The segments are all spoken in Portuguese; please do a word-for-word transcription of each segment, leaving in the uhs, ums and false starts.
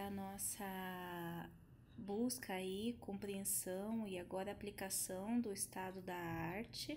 a nossa busca aí, compreensão e agora aplicação do estado da arte.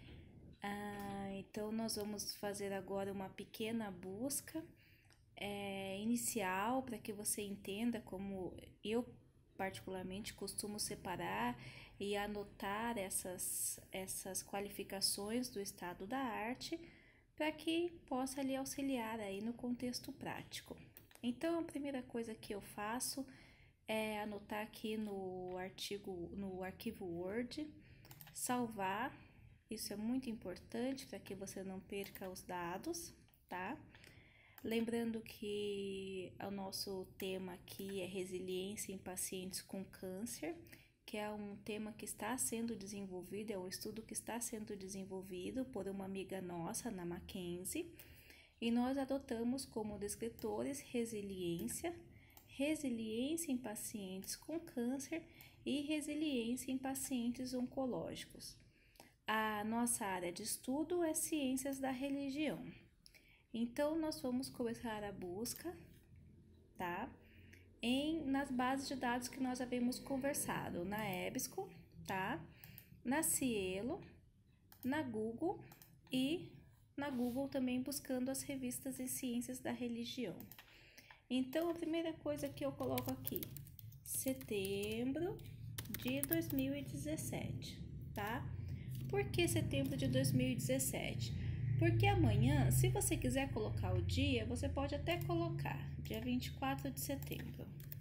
Ah, então, nós vamos fazer agora uma pequena busca é, inicial para que você entenda como eu particularmente costumo separar e anotar essas, essas qualificações do estado da arte para que possa lhe auxiliar aí no contexto prático. Então, a primeira coisa que eu faço é anotar aqui no artigo, no arquivo Word, salvar. Isso é muito importante para que você não perca os dados, tá? Lembrando que o nosso tema aqui é resiliência em pacientes com câncer, que é um tema que está sendo desenvolvido, é um estudo que está sendo desenvolvido por uma amiga nossa, na Mackenzie, e nós adotamos como descritores resiliência, resiliência em pacientes com câncer e resiliência em pacientes oncológicos. A nossa área de estudo é ciências da religião. Então, nós vamos começar a busca, tá? Em, nas bases de dados que nós havíamos conversado, na EBSCO, tá? Na Cielo, na Google e na Google também buscando as revistas em ciências da religião. Então, a primeira coisa que eu coloco aqui, setembro de dois mil e dezessete, tá? Por que setembro de dois mil e dezessete? Porque amanhã, se você quiser colocar o dia, você pode até colocar dia vinte e quatro de setembro.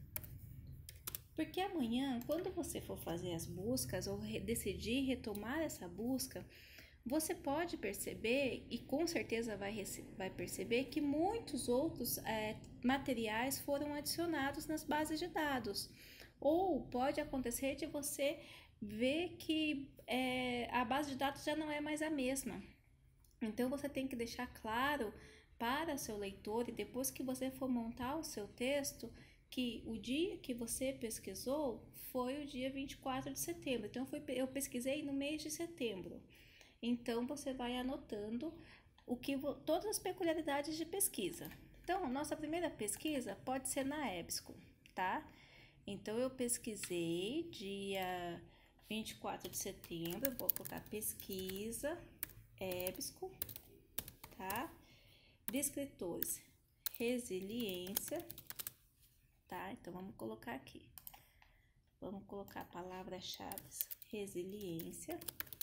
Porque amanhã, quando você for fazer as buscas ou re- decidir retomar essa busca, você pode perceber, e com certeza vai, vai perceber, que muitos outros é, materiais foram adicionados nas bases de dados. Ou pode acontecer de você ver que é, a base de dados já não é mais a mesma. Então, você tem que deixar claro para seu leitor, e depois que você for montar o seu texto, que o dia que você pesquisou foi o dia vinte e quatro de setembro. Então, foi, eu pesquisei no mês de setembro. Então, você vai anotando o que todas as peculiaridades de pesquisa. Então, nossa primeira pesquisa pode ser na EBSCO, tá? Então, eu pesquisei dia vinte e quatro de setembro, vou colocar pesquisa EBSCO, tá? Descritores, resiliência, tá? Então, vamos colocar aqui. Vamos colocar palavras-chave, resiliência.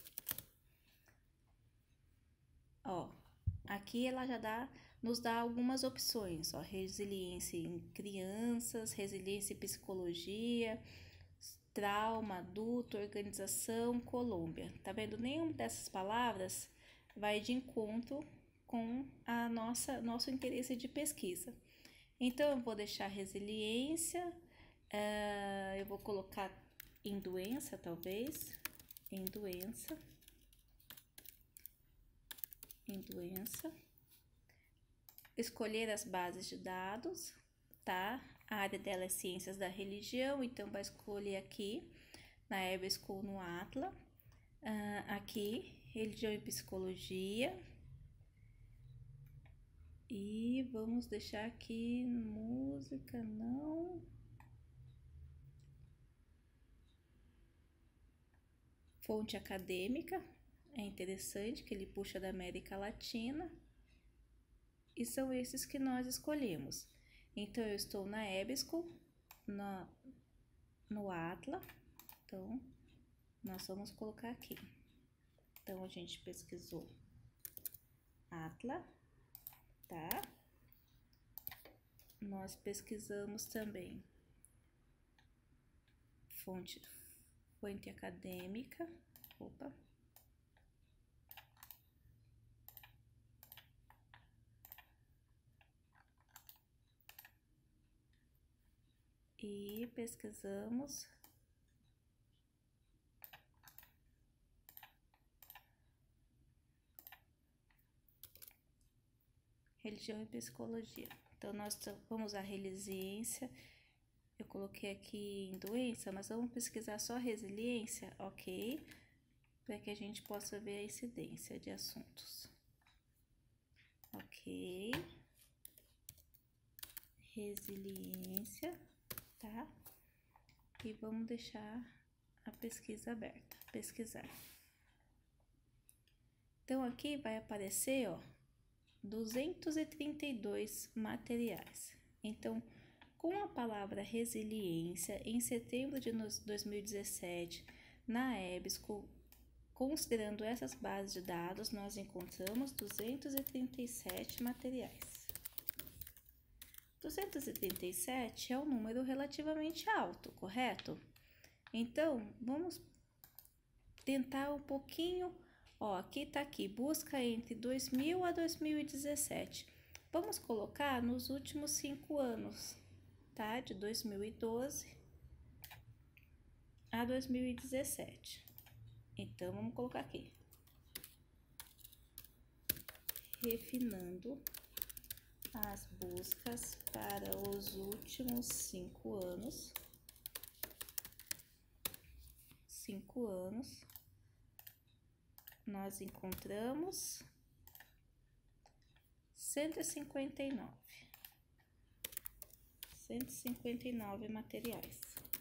Ó, aqui ela já dá, nos dá algumas opções, ó, resiliência em crianças, resiliência em psicologia, trauma, adulto, organização, Colômbia. Tá vendo? Nenhuma dessas palavras vai de encontro com a nossa nosso interesse de pesquisa. Então, eu vou deixar resiliência, uh, eu vou colocar em doença, talvez, em doença, em doença, escolher as bases de dados, tá? A área dela é ciências da religião, então vai escolher aqui, na EBSCO no Atlas, uh, aqui, religião e psicologia, e vamos deixar aqui música, não, fonte acadêmica, é interessante que ele puxa da América Latina, e são esses que nós escolhemos. Então, eu estou na EBSCO, na, no Atlas, então, nós vamos colocar aqui. Então, a gente pesquisou Atlas, tá? Nós pesquisamos também fonte, fonte acadêmica, opa, e pesquisamos religião e psicologia. Então, nós vamos usar resiliência. Eu coloquei aqui em doença, mas vamos pesquisar só resiliência, ok? Para que a gente possa ver a incidência de assuntos. Ok. Resiliência. e vamos deixar a pesquisa aberta, pesquisar. Então, aqui vai aparecer, ó, duzentos e trinta e dois materiais. Então, com a palavra resiliência, em setembro de dois mil e dezessete, na EBSCO, considerando essas bases de dados, nós encontramos duzentos e trinta e sete materiais. duzentos e trinta e sete é um número relativamente alto, correto? Então, vamos tentar um pouquinho, ó, aqui tá aqui, busca entre dois mil a dois mil e dezessete. Vamos colocar nos últimos cinco anos, tá? De dois mil e doze a dois mil e dezessete. Então, vamos colocar aqui. Refinando as buscas para os últimos cinco anos. Cinco anos. Nós encontramos cento e cinquenta e nove. cento e cinquenta e nove materiais.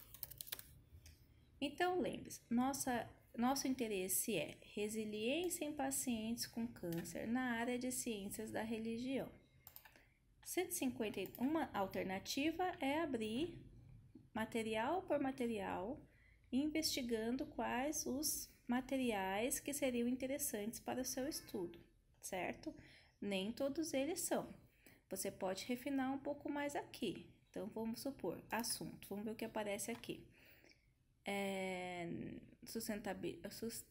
Então, lembre-se, nossa, nosso interesse é resiliência em pacientes com câncer na área de ciências da religião. cento e cinquenta, uma alternativa é abrir material por material, investigando quais os materiais que seriam interessantes para o seu estudo, certo? Nem todos eles são. Você pode refinar um pouco mais aqui. Então, vamos supor, assunto. Vamos ver o que aparece aqui. É, sustentabilidade. Sust...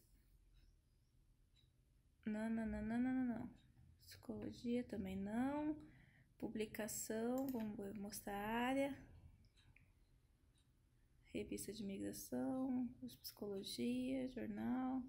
Não, não, não, não, não, não. Psicologia também não. Publicação, vamos mostrar a área. Revista de migração, psicologia, jornal.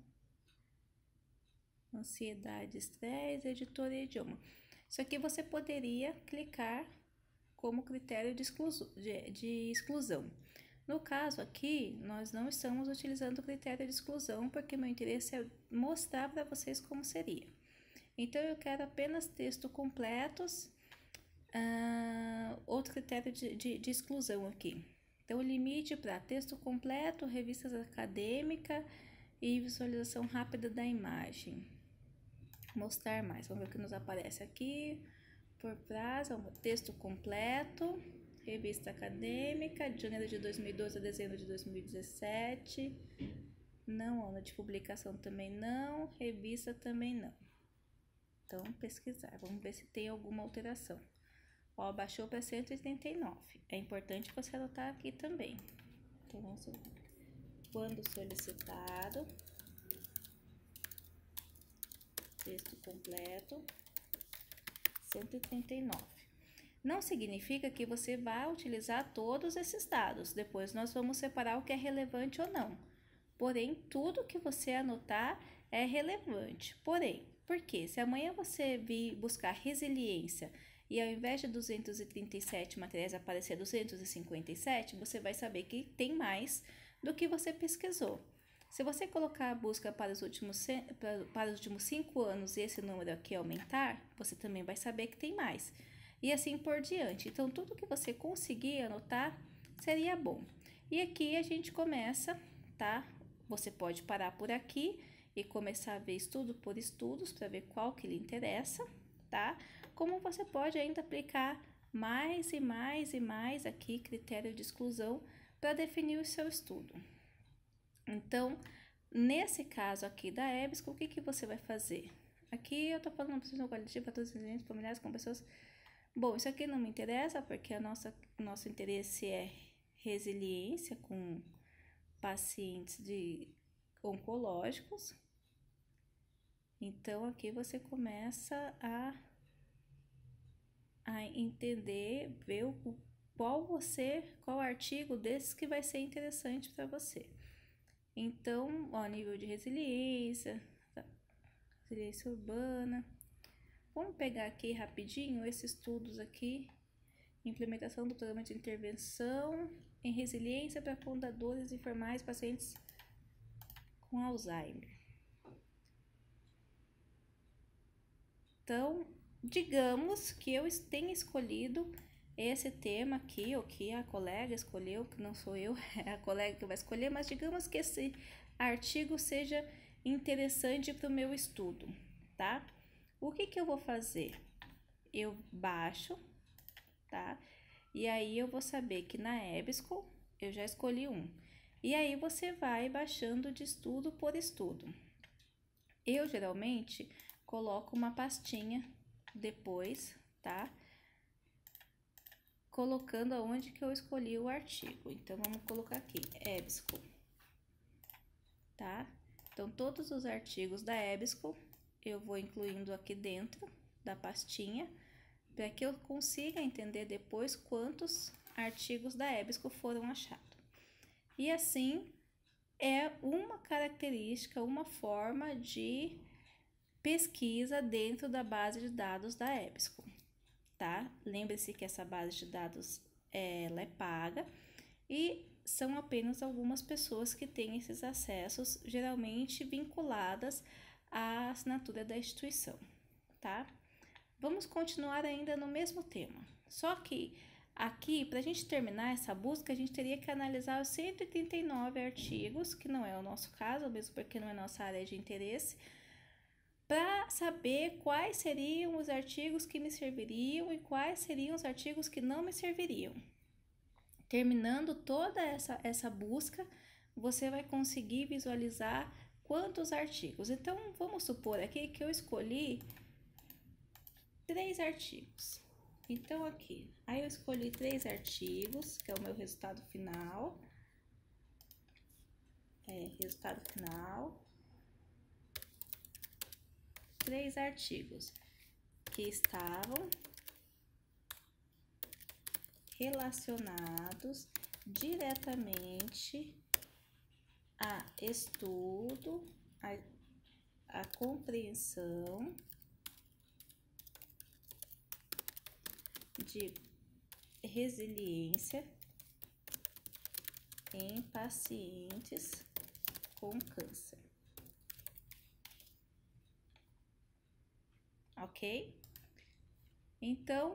Ansiedade, estresse, editora e idioma. Isso aqui você poderia clicar como critério de exclusão, de, de exclusão. No caso aqui, nós não estamos utilizando o critério de exclusão, porque meu interesse é mostrar para vocês como seria. Então, eu quero apenas texto completos, uh, outro critério de, de, de exclusão aqui. Então, o limite para texto completo, revistas acadêmicas e visualização rápida da imagem. Mostrar mais, vamos ver o que nos aparece aqui. Por prazo, texto completo, revista acadêmica, de janeiro de dois mil e doze a dezembro de dois mil e dezessete. Não, ano de publicação também não, revista também não. Então, pesquisar, vamos ver se tem alguma alteração. Ó, baixou para cento e trinta e nove. É importante você anotar aqui também. Então, vamos ver. Quando solicitado, texto completo, cento e trinta e nove. Não significa que você vai utilizar todos esses dados. Depois nós vamos separar o que é relevante ou não. Porém, tudo que você anotar é relevante. Porém, por quê? Se amanhã você vir buscar resiliência e ao invés de duzentos e trinta e sete materiais aparecer duzentos e cinquenta e sete, você vai saber que tem mais do que você pesquisou. Se você colocar a busca para os últimos, para os últimos cinco anos e esse número aqui aumentar, você também vai saber que tem mais. E assim por diante. Então, tudo que você conseguir anotar seria bom. E aqui a gente começa, tá? Você pode parar por aqui e começar a ver estudo por estudos para ver qual que lhe interessa, tá? Como você pode ainda aplicar mais e mais e mais aqui critério de exclusão para definir o seu estudo. Então, nesse caso aqui da EBSCO, o que, que você vai fazer? Aqui eu tô falando para qualitativa para todos os clientes familiares com pessoas. Bom, isso aqui não me interessa porque a nossa, nosso interesse é resiliência com pacientes de oncológicos. Então, aqui você começa a, a entender, ver o, qual você, qual artigo desses que vai ser interessante para você. Então, ó, nível de resiliência, tá? Resiliência urbana. Vamos pegar aqui rapidinho esses estudos aqui. Implementação do programa de intervenção em resiliência para fundadores informais pacientes com Alzheimer. Então, digamos que eu tenha escolhido esse tema aqui, o que a colega escolheu, que não sou eu, é a colega que vai escolher, mas digamos que esse artigo seja interessante para o meu estudo, tá? O que que eu vou fazer? Eu baixo, tá? E aí eu vou saber que na EBSCO eu já escolhi um. E aí você vai baixando de estudo por estudo. Eu geralmente coloco uma pastinha depois, tá? Colocando aonde que eu escolhi o artigo. Então, vamos colocar aqui, EBSCO, tá? Então, todos os artigos da EBSCO eu vou incluindo aqui dentro da pastinha, para que eu consiga entender depois quantos artigos da EBSCO foram achados. E assim, é uma característica, uma forma de pesquisa dentro da base de dados da EBSCO, tá? Lembre-se que essa base de dados ela é paga e são apenas algumas pessoas que têm esses acessos, geralmente vinculadas à assinatura da instituição, tá? Vamos continuar ainda no mesmo tema, só que aqui, para a gente terminar essa busca, a gente teria que analisar os cento e trinta e nove artigos, que não é o nosso caso, mesmo porque não é nossa área de interesse, para saber quais seriam os artigos que me serviriam e quais seriam os artigos que não me serviriam. Terminando toda essa, essa busca, você vai conseguir visualizar quantos artigos. Então, vamos supor aqui que eu escolhi três artigos. Então, aqui, aí eu escolhi três artigos, que é o meu resultado final. É, resultado final. Três artigos que estavam relacionados diretamente a estudo, a, a compreensão de resiliência em pacientes com câncer. Ok? Então,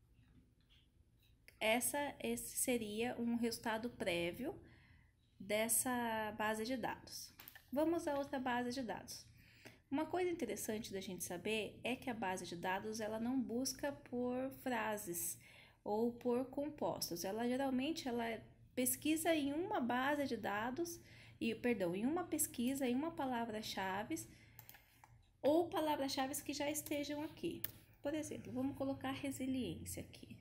essa, esse seria um resultado prévio dessa base de dados. Vamos a outra base de dados. Uma coisa interessante da gente saber é que a base de dados ela não busca por frases ou por compostos. Ela geralmente ela pesquisa em uma base de dados e perdão, em uma pesquisa em uma palavra-chave ou palavras-chave que já estejam aqui. Por exemplo, vamos colocar resiliência aqui.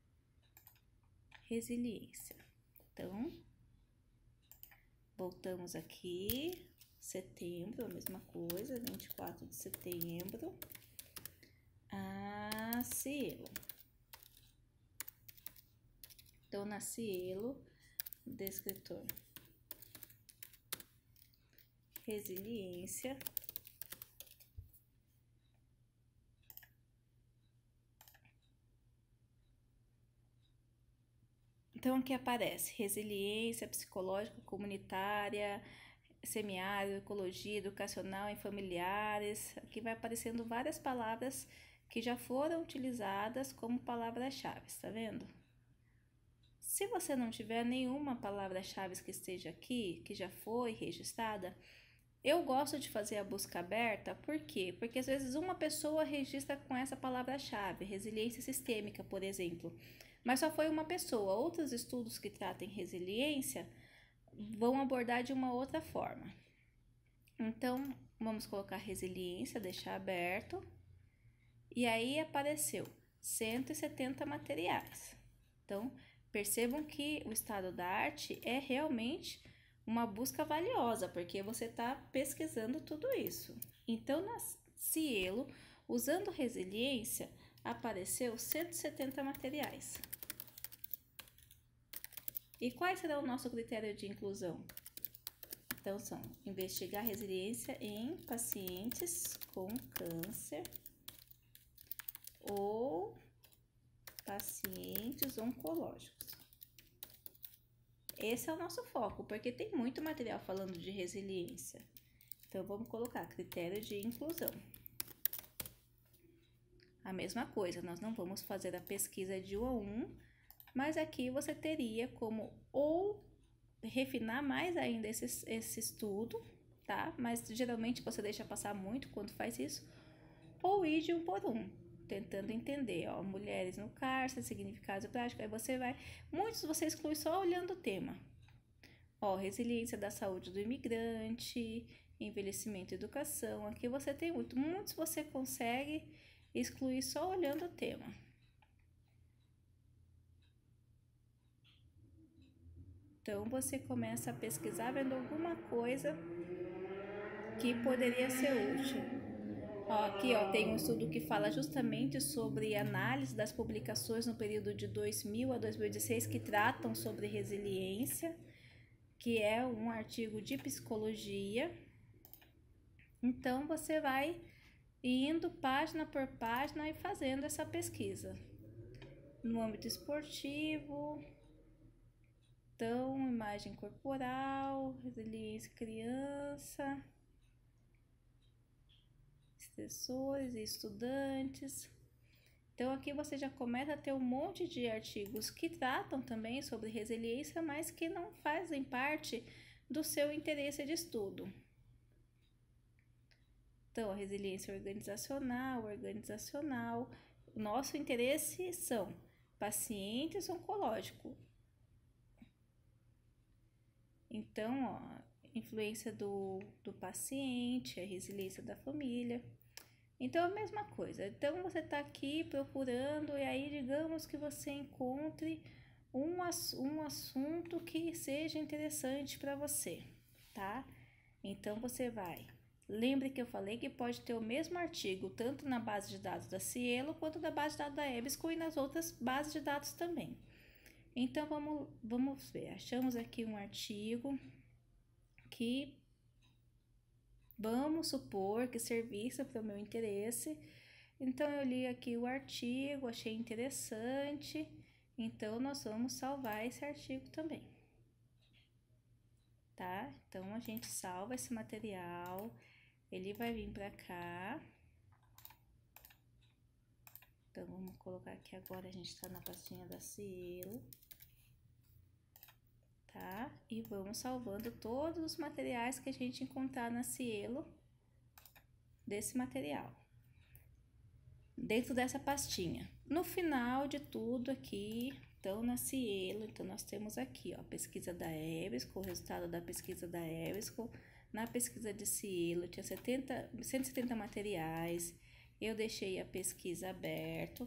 Resiliência. Então, voltamos aqui, setembro, a mesma coisa, vinte e quatro de setembro. A Cielo. Então, na Cielo, descritor. Resiliência. Então, aqui aparece resiliência psicológica comunitária, semiárido, ecologia educacional e familiares. Aqui vai aparecendo várias palavras que já foram utilizadas como palavras-chave, tá vendo? Se você não tiver nenhuma palavra-chave que esteja aqui, que já foi registrada, eu gosto de fazer a busca aberta, por quê? Porque às vezes uma pessoa registra com essa palavra-chave, resiliência sistêmica, por exemplo, mas só foi uma pessoa. Outros estudos que tratem resiliência vão abordar de uma outra forma. Então, vamos colocar resiliência, deixar aberto, e aí apareceu cento e setenta materiais. Então, percebam que o estado da arte é realmente uma busca valiosa, porque você está pesquisando tudo isso. Então, na Cielo, usando resiliência, apareceu cento e setenta materiais. E qual será o nosso critério de inclusão? Então, são investigar resiliência em pacientes com câncer ou pacientes oncológicos. Esse é o nosso foco, porque tem muito material falando de resiliência. Então, vamos colocar critério de inclusão. A mesma coisa, nós não vamos fazer a pesquisa de um a um, Mas aqui você teria como ou refinar mais ainda esse, esse estudo, tá? Mas geralmente você deixa passar muito quando faz isso, ou ir de um por um, tentando entender, ó, mulheres no cárcere, significados e práticas. Aí você vai, muitos você exclui só olhando o tema. Ó, resiliência da saúde do imigrante, envelhecimento e educação. Aqui você tem muito, muitos você consegue excluir só olhando o tema. Então você começa a pesquisar vendo alguma coisa que poderia ser útil. Ó, aqui ó, tem um estudo que fala justamente sobre análise das publicações no período de dois mil a dois mil e dezesseis que tratam sobre resiliência, que é um artigo de psicologia. Então você vai indo página por página e fazendo essa pesquisa. No âmbito esportivo, então, imagem corporal, resiliência criança, estressores e estudantes. Então, aqui você já começa a ter um monte de artigos que tratam também sobre resiliência, mas que não fazem parte do seu interesse de estudo. Então, a resiliência organizacional, organizacional. O nosso interesse são pacientes oncológicos. Então, ó, influência do, do paciente, a resiliência da família. Então, a mesma coisa. Então, você está aqui procurando e aí, digamos que você encontre um, um assunto que seja interessante para você, tá? Então, você vai. Lembre que eu falei que pode ter o mesmo artigo tanto na base de dados da Cielo quanto na base de dados da EBSCO e nas outras bases de dados também. Então, vamos, vamos ver. Achamos aqui um artigo que vamos supor que servisse para o meu interesse. Então, eu li aqui o artigo, achei interessante. Então, nós vamos salvar esse artigo também. Tá? Então, a gente salva esse material. Ele vai vir para cá. Então, vamos colocar aqui agora, a gente está na pastinha da Cielo. Tá? E vamos salvando todos os materiais que a gente encontrar na Cielo desse material. Dentro dessa pastinha. No final de tudo aqui, então na Cielo, então nós temos aqui, ó, pesquisa da EBSCO, o resultado da pesquisa da EBSCO. Na pesquisa de Cielo tinha setenta, cento e setenta materiais. Eu deixei a pesquisa aberto.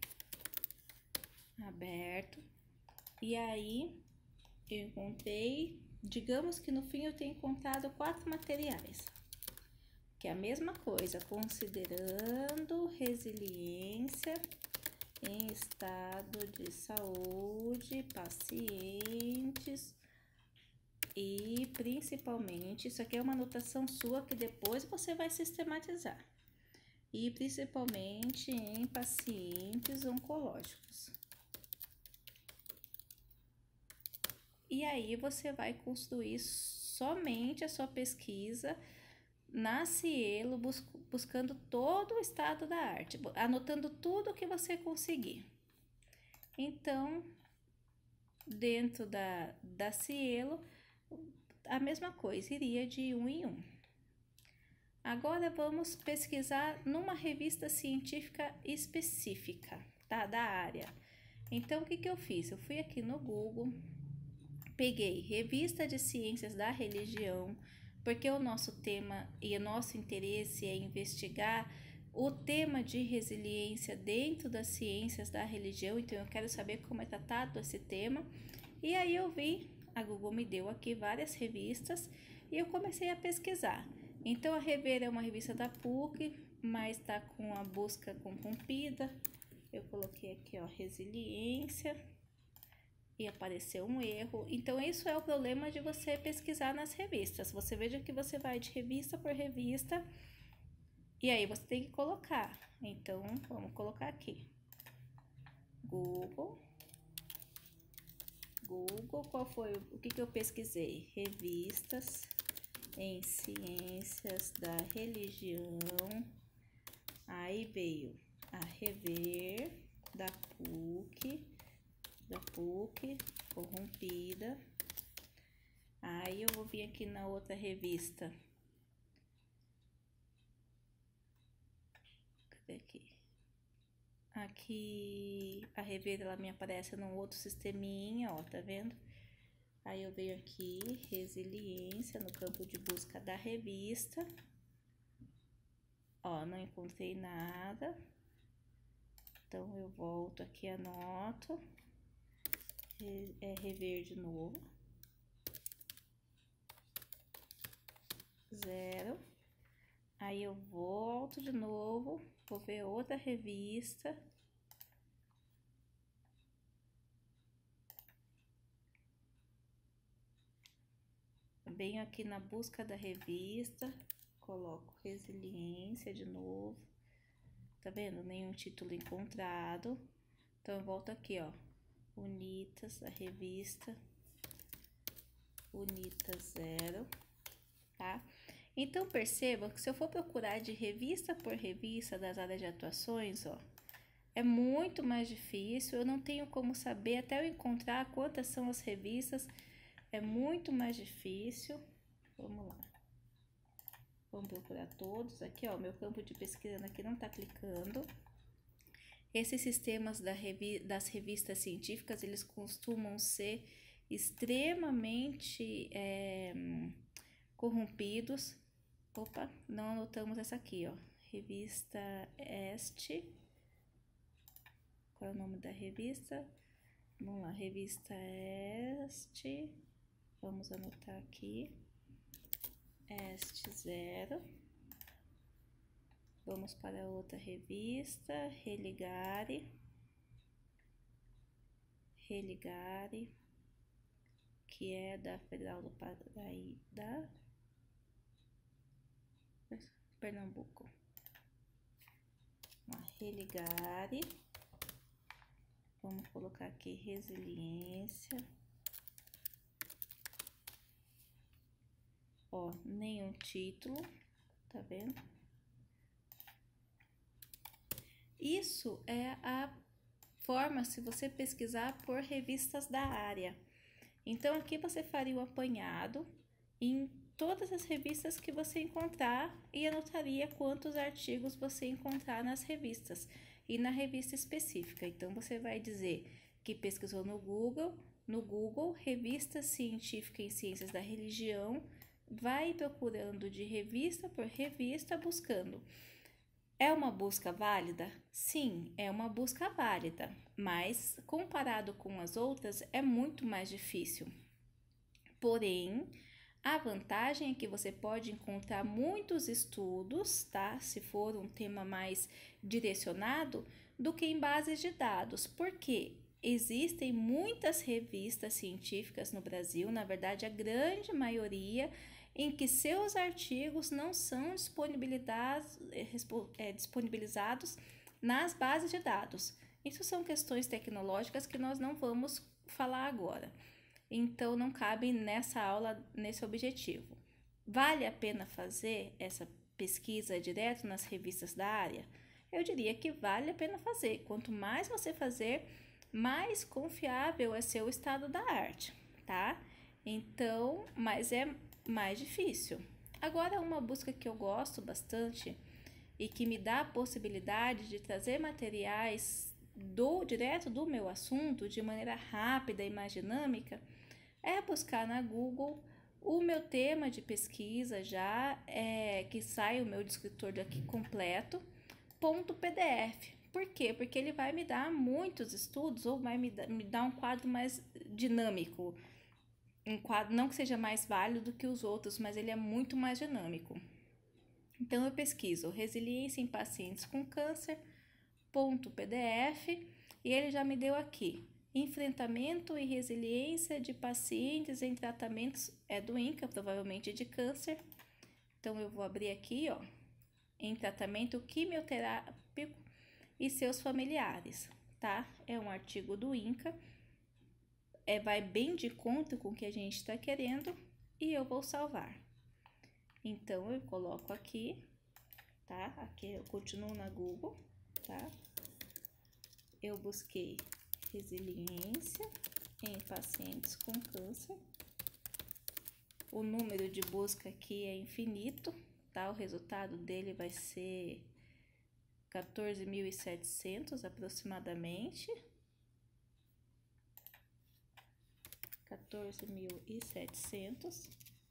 Aberto. E aí, eu encontrei, digamos que no fim eu tenho encontrado quatro materiais. Que é a mesma coisa, considerando resiliência em estado de saúde, pacientes e principalmente, isso aqui é uma anotação sua que depois você vai sistematizar. E principalmente em pacientes oncológicos. E aí você vai construir somente a sua pesquisa na Cielo, bus buscando todo o estado da arte, anotando tudo que você conseguir. Então, dentro da, da Cielo, a mesma coisa, iria de um em um. Agora vamos pesquisar numa revista científica específica, tá? Da área. Então, o que que eu fiz? Eu fui aqui no Google, peguei Revista de Ciências da Religião, porque o nosso tema e o nosso interesse é investigar o tema de resiliência dentro das ciências da religião, então eu quero saber como é tratado esse tema. E aí eu vi, a Google me deu aqui várias revistas e eu comecei a pesquisar. Então a Rever é uma revista da P U C, mas está com a busca corrompida. Eu coloquei aqui, ó, resiliência. E apareceu um erro. Então, isso é o problema de você pesquisar nas revistas. Você veja que você vai de revista por revista e aí você tem que colocar. Então, vamos colocar aqui. Google. Google, qual foi o que, que eu pesquisei? Revistas em ciências da religião. Aí veio a Rever da P U C. da P U C, corrompida. Aí eu vou vir aqui na outra revista. Cadê aqui? Aqui a revista ela me aparece num outro sisteminha, ó, tá vendo? Aí eu venho aqui, resiliência, no campo de busca da revista. Ó, não encontrei nada. Então eu volto aqui, anoto. É rever de novo. Zero. Aí eu volto de novo, vou ver outra revista. Venho aqui na busca da revista, coloco resiliência de novo. Tá vendo? Nenhum título encontrado. Então eu volto aqui, ó. Unitas, a revista. Unitas zero, tá? Então, perceba que se eu for procurar de revista por revista das áreas de atuações, ó, é muito mais difícil, eu não tenho como saber, até eu encontrar quantas são as revistas, é muito mais difícil. Vamos lá. Vamos procurar todos. Aqui, ó, meu campo de pesquisa aqui não tá clicando. Esses sistemas da revi das revistas científicas, eles costumam ser extremamente é, corrompidos. Opa, não anotamos essa aqui, ó. Revista Este. Qual é o nome da revista? Vamos lá, revista Este. Vamos anotar aqui. Este zero. Vamos para outra revista. Religare. Religare. Que é da Federal do Paraíba. Pernambuco. Religare. Vamos colocar aqui resiliência. Ó, nenhum título, tá vendo? Isso é a forma se você pesquisar por revistas da área. Então, aqui você faria o apanhado em todas as revistas que você encontrar e anotaria quantos artigos você encontrar nas revistas e na revista específica. Então, você vai dizer que pesquisou no Google, no Google, revista científica em ciências da religião, vai procurando de revista por revista, buscando. É uma busca válida? Sim, é uma busca válida, mas comparado com as outras é muito mais difícil. Porém, a vantagem é que você pode encontrar muitos estudos, tá? Se for um tema mais direcionado, do que em bases de dados. Por quê? Existem muitas revistas científicas no Brasil, na verdade, a grande maioria, em que seus artigos não são disponibilizados, é, disponibilizados nas bases de dados. Isso são questões tecnológicas que nós não vamos falar agora. Então, não cabe nessa aula, nesse objetivo. Vale a pena fazer essa pesquisa direto nas revistas da área? Eu diria que vale a pena fazer. Quanto mais você fazer, mais confiável é seu estado da arte, tá? Então, mas é mais difícil. Agora, uma busca que eu gosto bastante e que me dá a possibilidade de trazer materiais do direto do meu assunto de maneira rápida e mais dinâmica é buscar na Google o meu tema de pesquisa já é que sai o meu descritor aqui completo ponto P D F. Por quê? Porque ele vai me dar muitos estudos ou vai me dar, me dar um quadro mais dinâmico. Um quadro não que seja mais válido do que os outros, mas ele é muito mais dinâmico. Então, eu pesquiso resiliência em pacientes com câncer, ponto P D F, e ele já me deu aqui, enfrentamento e resiliência de pacientes em tratamentos, é do INCA, provavelmente de câncer. Então, eu vou abrir aqui, ó, em tratamento quimioterápico e seus familiares, tá? É um artigo do INCA. É, vai bem de conta com o que a gente está querendo e eu vou salvar. Então, eu coloco aqui, tá? Aqui eu continuo na Google, tá? Eu busquei resiliência em pacientes com câncer. O número de busca aqui é infinito, tá? O resultado dele vai ser quatorze mil e setecentos aproximadamente. quatorze mil e setecentos,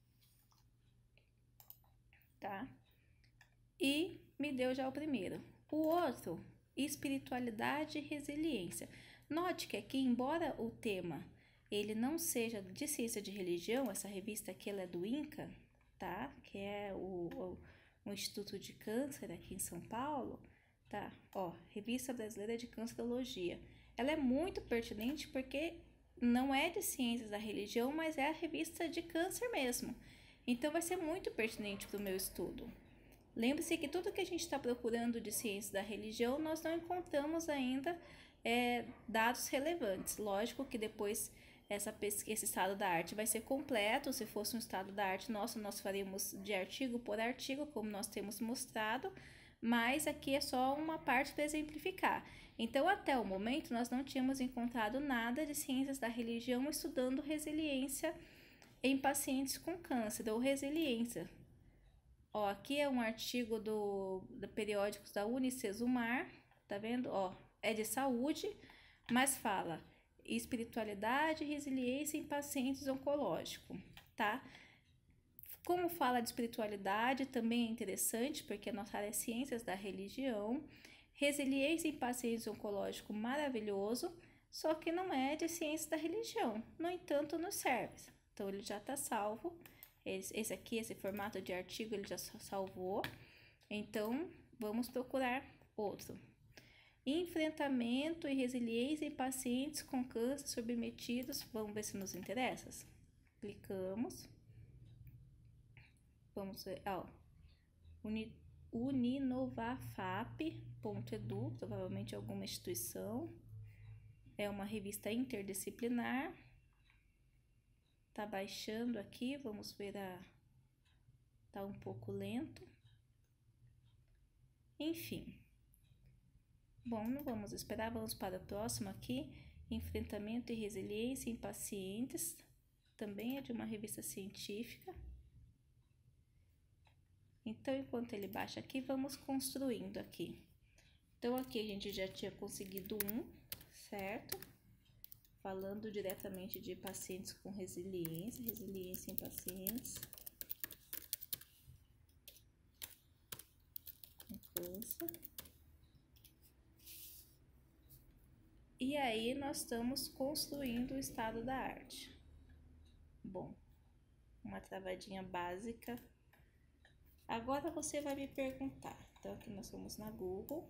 tá? E me deu já o primeiro. O outro, espiritualidade e resiliência. Note que aqui, embora o tema ele não seja de ciência de religião, essa revista aqui ela é do INCA, tá? Que é o, o, o Instituto de Câncer aqui em São Paulo, tá? Ó, Revista Brasileira de Cancerologia. Ela é muito pertinente porque não é de ciências da religião, mas é a revista de câncer mesmo. Então vai ser muito pertinente para o meu estudo. Lembre-se que tudo que a gente está procurando de ciências da religião, nós não encontramos ainda é, dados relevantes. Lógico que depois essa pesquisa, esse estado da arte vai ser completo. Se fosse um estado da arte nosso, nós faríamos de artigo por artigo, como nós temos mostrado, mas aqui é só uma parte para exemplificar. Então, até o momento, nós não tínhamos encontrado nada de ciências da religião estudando resiliência em pacientes com câncer, ou resiliência. Ó, aqui é um artigo do, do periódicos da Unicesumar, tá vendo? Ó, é de saúde, mas fala espiritualidade e resiliência em pacientes oncológicos, tá? Como fala de espiritualidade, também é interessante, porque a nossa área é ciências da religião. Resiliência em pacientes oncológicos, maravilhoso, só que não é de ciência da religião. No entanto, nos serve. Então, ele já está salvo. Esse aqui, esse formato de artigo, ele já salvou. Então, vamos procurar outro. Enfrentamento e resiliência em pacientes com câncer submetidos. Vamos ver se nos interessa. Clicamos. Vamos ver, ó. Uninovafap ponto edu, provavelmente alguma instituição. É uma revista interdisciplinar. Tá baixando aqui, vamos ver a... Tá um pouco lento. Enfim. Bom, não vamos esperar, vamos para o próximo aqui. Enfrentamento e resiliência em pacientes. Também é de uma revista científica. Então, enquanto ele baixa aqui, vamos construindo aqui. Então, aqui a gente já tinha conseguido um, certo? Falando diretamente de pacientes com resiliência, resiliência em pacientes com câncer. E aí, nós estamos construindo o estado da arte. Bom, uma travadinha básica. Agora você vai me perguntar, então aqui nós vamos na Google.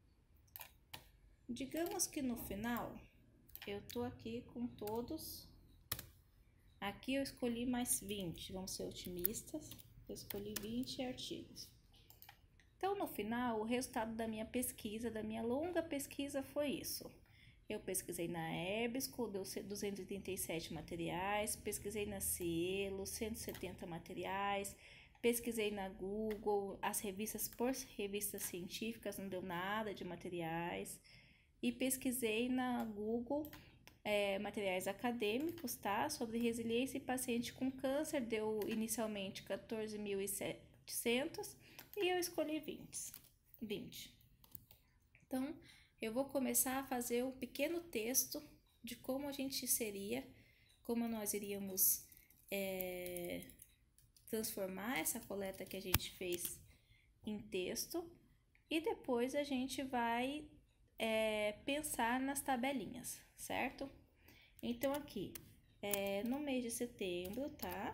Digamos que no final, eu tô aqui com todos. Aqui eu escolhi mais vinte, vamos ser otimistas. Eu escolhi vinte artigos. Então, no final, o resultado da minha pesquisa, da minha longa pesquisa foi isso. Eu pesquisei na EBSCO, deu duzentos e trinta e sete materiais, pesquisei na Cielo, cento e setenta materiais, pesquisei na Google, as revistas por revistas científicas, não deu nada de materiais. E pesquisei na Google é, materiais acadêmicos, tá? Sobre resiliência em paciente com câncer, deu inicialmente quatorze mil e setecentos e eu escolhi vinte. vinte. Então, eu vou começar a fazer um pequeno texto de como a gente seria, como nós iríamos... É, transformar essa coleta que a gente fez em texto e depois a gente vai é, pensar nas tabelinhas, certo? Então, aqui, é, no mês de setembro, tá?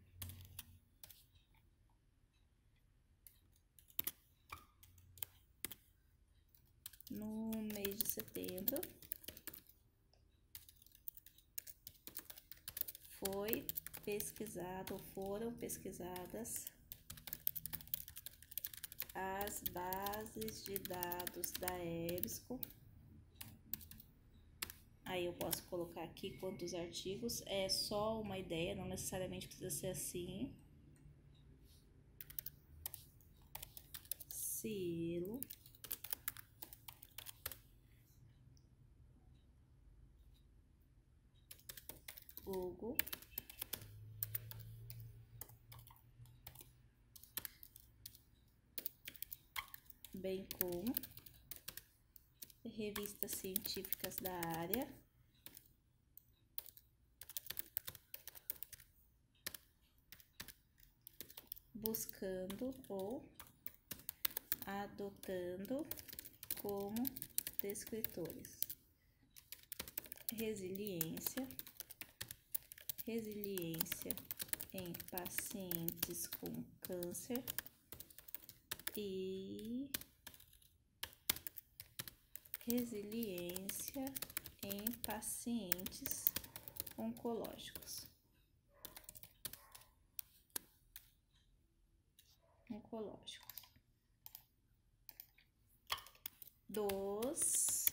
No mês de setembro, foi pesquisado, foram pesquisadas as bases de dados da EBSCO. Aí eu posso colocar aqui quantos artigos, é só uma ideia, não necessariamente precisa ser assim. Cielo. Google, bem como revistas científicas da área, buscando ou adotando como descritores. Resiliência, resiliência em pacientes com câncer e resiliência em pacientes oncológicos. Oncológicos. Dos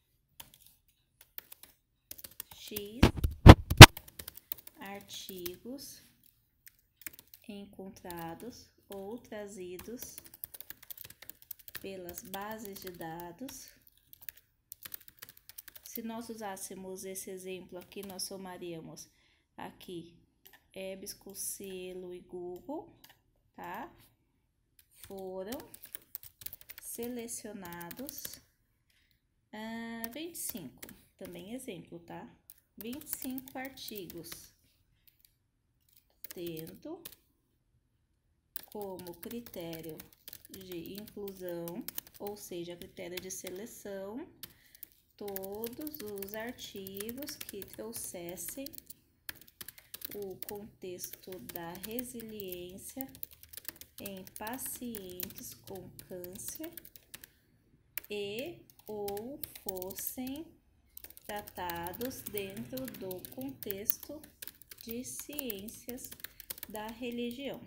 X artigos encontrados ou trazidos pelas bases de dados. Se nós usássemos esse exemplo aqui, nós somaríamos aqui EBSCO, Cielo e Google, tá? Foram selecionados ah, vinte e cinco, também exemplo, tá? vinte e cinco artigos, tendo como critério de inclusão, ou seja, critério de seleção, todos os artigos que trouxessem o contexto da resiliência em pacientes com câncer e ou fossem tratados dentro do contexto de ciências da religião,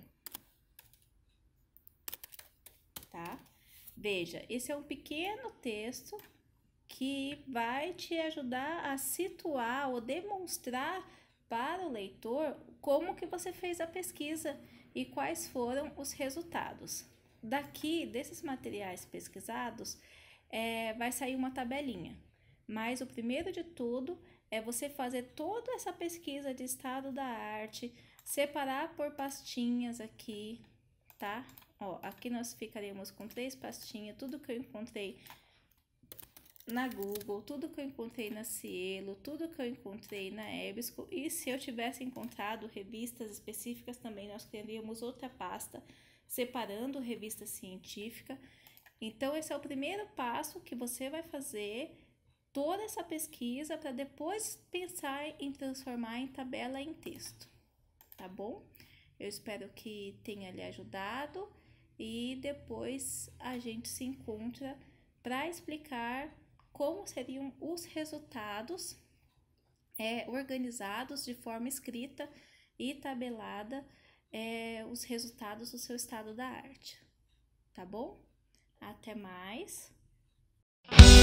tá? Veja, esse é um pequeno texto que vai te ajudar a situar ou demonstrar para o leitor como que você fez a pesquisa e quais foram os resultados. Daqui, desses materiais pesquisados, é, vai sair uma tabelinha, mas o primeiro de tudo é você fazer toda essa pesquisa de estado da arte, separar por pastinhas aqui, tá? Ó, aqui nós ficaremos com três pastinhas, tudo que eu encontrei na Google, tudo que eu encontrei na Cielo, tudo que eu encontrei na EBSCO, e se eu tivesse encontrado revistas específicas também, nós criaríamos outra pasta separando revista científica. Então, esse é o primeiro passo que você vai fazer toda essa pesquisa para depois pensar em transformar em tabela em texto, tá bom? Eu espero que tenha lhe ajudado e depois a gente se encontra para explicar como seriam os resultados é, organizados de forma escrita e tabelada, é, os resultados do seu estado da arte, tá bom? Até mais!